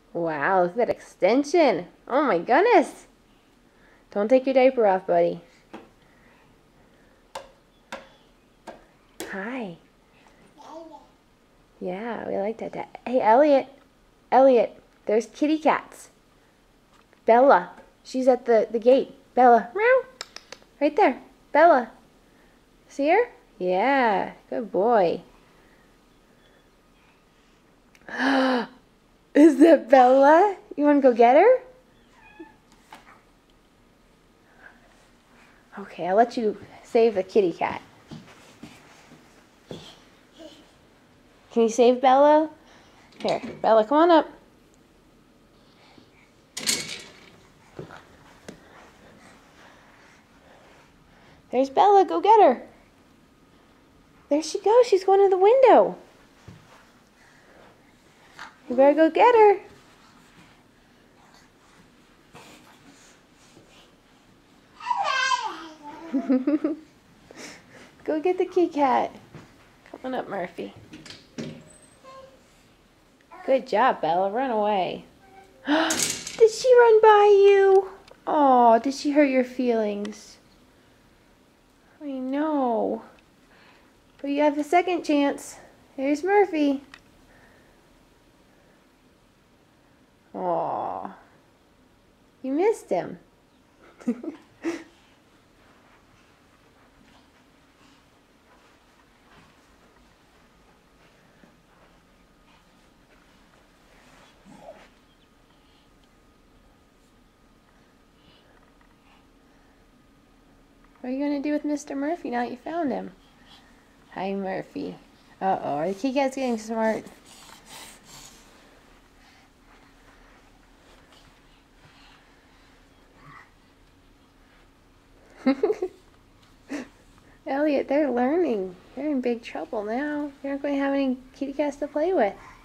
Wow, look at that extension. Oh my goodness. Don't take your diaper off, buddy. Hi. Yeah, we like that. Hey, Elliot. Elliot, there's kitty cats. Bella. She's at the gate. Bella. Meow. Right there. Bella. See her? Yeah. Good boy. Is that Bella? You want to go get her? Okay, I'll let you save the kitty cat. Can you save Bella? Here, Bella, come on up. There's Bella, go get her. There she goes, she's going to the window. You better go get her. Go get the kitty cat. Come on up, Murphy. Good job, Bella, run away. Did she run by you? Oh, did she hurt your feelings? I know. But you have a second chance. Here's Murphy. Aw. You missed him. What are you going to do with Mr. Murphy now that you found him? Hi, Murphy. Uh-oh, are the kitty cats getting smart? Elliot, they're learning. They're in big trouble now. They're not going to have any kitty cats to play with.